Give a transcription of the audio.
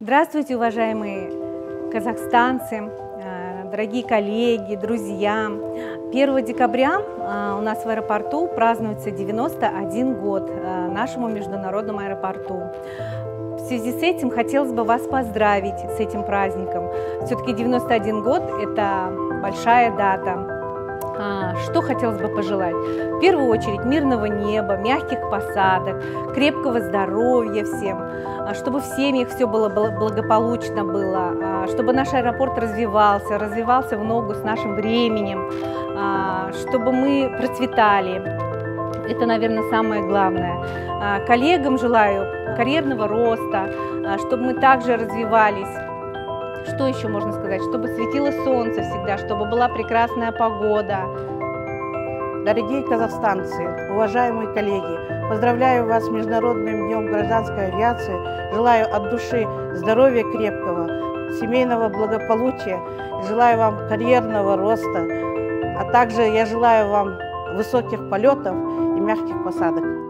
Здравствуйте, уважаемые казахстанцы, дорогие коллеги, друзья. 1 декабря у нас в аэропорту празднуется 91 год нашему международному аэропорту. В связи с этим хотелось бы вас поздравить с этим праздником. Все-таки 91 год – это большая дата. Что хотелось бы пожелать? В первую очередь мирного неба, мягких посадок, крепкого здоровья всем, чтобы в семьях все было благополучно было, чтобы наш аэропорт развивался в ногу с нашим временем, чтобы мы процветали. Это, наверное, самое главное. Коллегам желаю карьерного роста, чтобы мы также развивались. Что еще можно сказать? Чтобы светило солнце всегда, чтобы была прекрасная погода. Дорогие казахстанцы, уважаемые коллеги, поздравляю вас с Международным днем гражданской авиации. Желаю от души здоровья крепкого, семейного благополучия. Желаю вам карьерного роста, а также я желаю вам высоких полетов и мягких посадок.